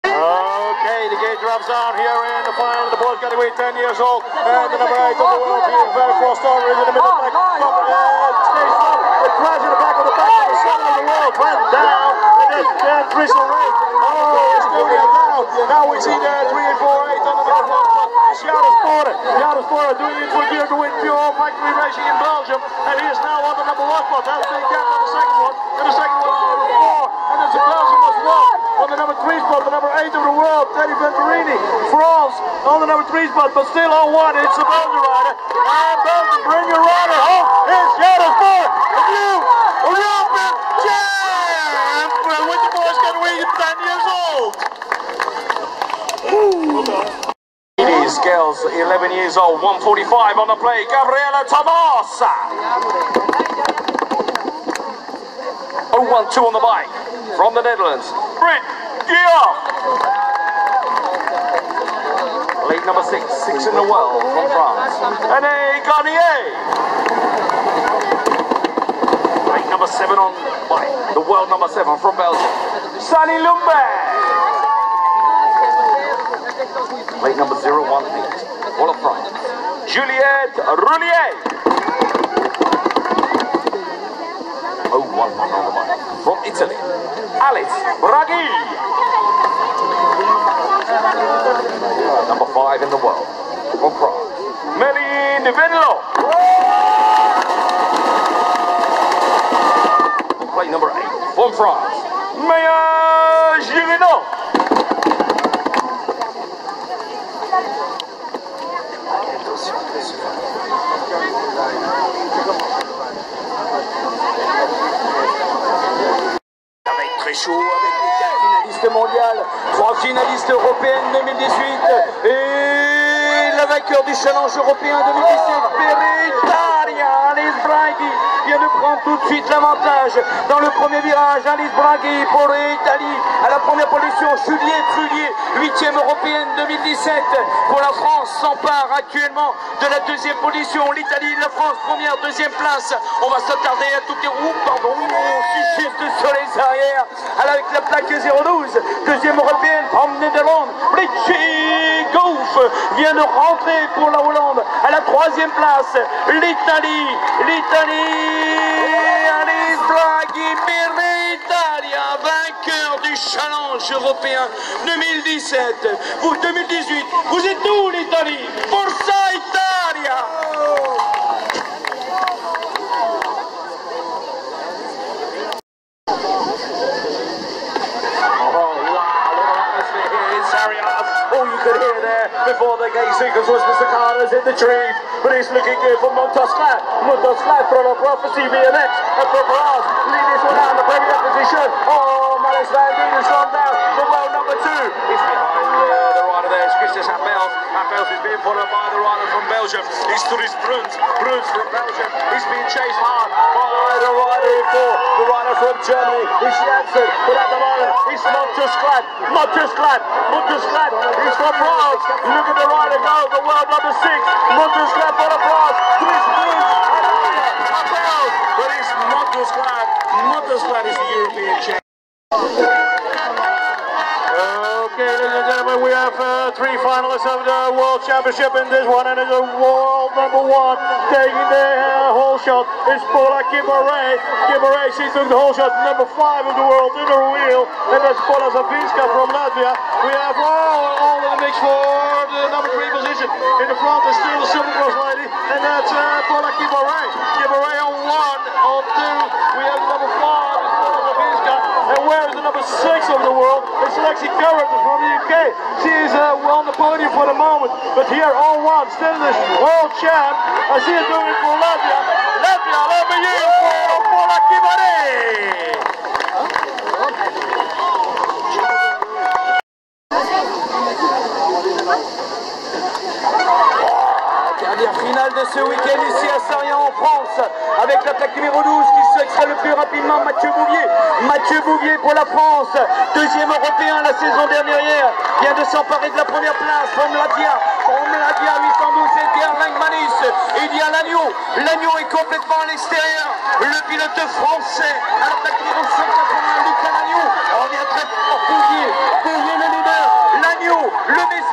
Okay, the gate drops down here in the final of the boys category, 10 years old, and the number 8 of the world being very frost starter is in the middle black. Stays up, it crashes in the back of the back of the 7 of the world, went down, and then Bristol Ray. Oh, Estonia down. Now we see the 3, 4, 8 on the middle block. Jara Spora doing it for Dirk with Pure Factory Racing in Belgium, and he is now on the number 1 spot. Has a big gap on the second one, and the second one is number 4, and then Belgium was 1 on the number 3 spot, the number 8 of the world, Teddy Venturini. France on the number 3 spot, but still on 1. It's the Belgian rider, and Belgium, bring your rider home. It's Jara Spora, a new European champ with the boys category, 10 years old. These girls, 11 years old, 145 on the play. Gabriela Tomas. 012 on the bike from the Netherlands. Brit Giel. Lead number 6 in the world from France. Anne Garnier. Lead number 7 on bike. The world number 7 from Belgium. Sunny Lumbe. Late number 018, all of France. Juliette Roulier. 011 on the bike. From Italy. Alice Braghi. Number 5 in the world. From France. Méline Venlo. Plate number 8 from France. Maya Girino. Très chaud avec les 4 finalistes mondiales, 3 finalistes européennes 2018 et la vainqueur du challenge européen 2017, Peritaria, Alice Braghi vient de prendre tout de suite l'avantage dans le premier virage. Alice Braghi pour l'Italie à la première position. Juliette Roulier, 8e européenne 2017 pour la France, s'empare actuellement de la 2e position. L'Italie, la France, première, 2e place. On va s'attarder à toutes les roues, pardon, on juste sur les arrières avec la plaque 012, 2e européenne from Netherlands. Richie Gauff vient de rentrer pour la Hollande à la 3e place. L'Italie, Alice Braghi, Italia, vainqueur du challenge européen 2017. Vous, 2018, vous êtes où l'Italie? Forza Italia! Oh, you could hear there before the gate sequence was Mr. Carter's in the trees, but it's looking good for Montosclat. Montosclat from a Prophecy BMX and for Bras. Lead this one out in the premier position. Oh, Malis Van Dien has gone down. The world number 2 is behind the rider there. It's Christus Appels. Appels is being followed by the rider from Belgium. It's Tourist Bruns. Bruns from Belgium. He's being chased hard by the rider in 4. The rider from Germany is Janssen. But at the moment, it's Montosclat. He's from France. Look at the rider go. The world number 6. Montosclat for the France. Chris Bruns. Appels. But it's Montosclat. Montosclat is the European champion. Okay, ladies and gentlemen, we have 3 finalists of the World Championship in this one, and it's a world number 1 taking the whole shot. It's Paula Kibaray. She took the whole shot, number 5 of the world in her wheel, and that's Paula Zavinska from Latvia. We have all in the mix for the number 3 position. In the front is still the Silver Cross lady, and that's Paula Kibaray. Kibaray on 1, on 2. We have number 5, it's Paula Zavinska. And where is the number 6 of the world? It's Lexi Curran from the UK. She is on the podium for the moment, but here on 1, still the world champ. I see her doing it for Latvia. Latvia, let me hear for Paula Kibaray. Dernière finale de ce week-end ici à Sarriens en France, avec la plaque numéro 12 qui s'extrait le plus rapidement, Mathieu Bouvier. Mathieu Bouvier pour la France, 2e européen la saison dernière, vient de s'emparer de la première place. From Latvia 812, Edgar Langmanis. Il y a l'agneau. L'agneau est complètement à l'extérieur. Le pilote français à la plaque numéro 180, Lucas Lagneau. On vient très fort. Bouvier le leader. Le